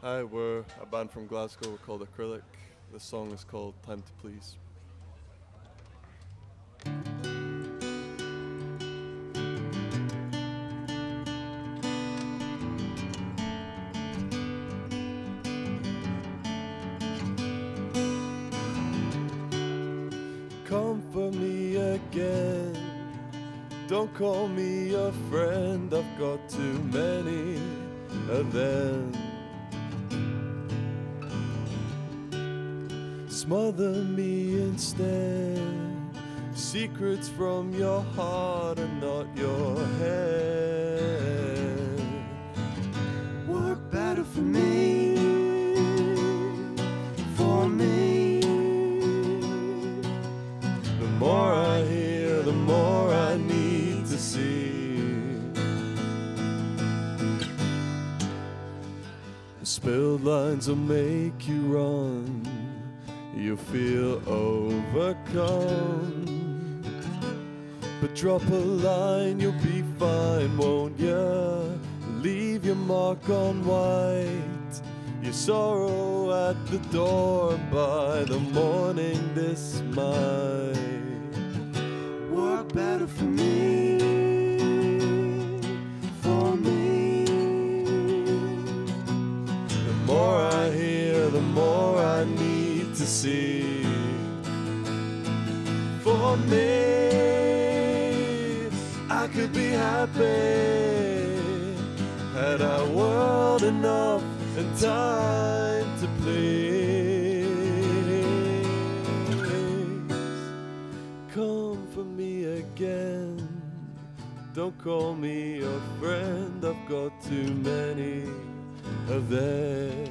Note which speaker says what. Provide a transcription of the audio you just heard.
Speaker 1: Hi, we're a band from Glasgow. We're called ACRYLIC. The song is called Time to Please. Come for me again. Don't call me your friend. I've got too many of them. Smother me instead. Secrets from your heart and not your head. Work better for me, for me. The more I hear, the more I need to see. The spilled lines will make you run. You feel overcome, but drop a line, you'll be fine, won't ya? Leave your mark on white, your sorrow at the door. By the morning this might work better for me, for me. The more I hear, the more I need to see. For me, I could be happy had I world enough and time to please. Come for me again. Don't call me your friend. I've got too many of them.